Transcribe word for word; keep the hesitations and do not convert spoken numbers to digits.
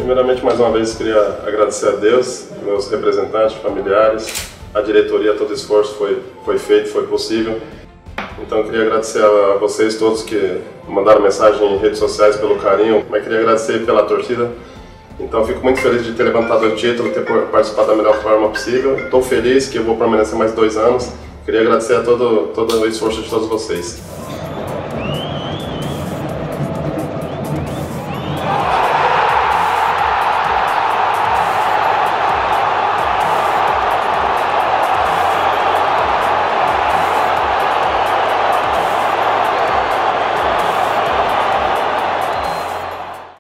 Primeiramente, mais uma vez, queria agradecer a Deus, meus representantes, familiares, a diretoria, todo esforço foi, foi feito, foi possível. Então eu queria agradecer a vocês todos que mandaram mensagem em redes sociais pelo carinho, mas queria agradecer pela torcida. Então eu fico muito feliz de ter levantado o título, ter participado da melhor forma possível. Estou feliz que eu vou permanecer mais dois anos. Queria agradecer a todo, todo o esforço de todos vocês.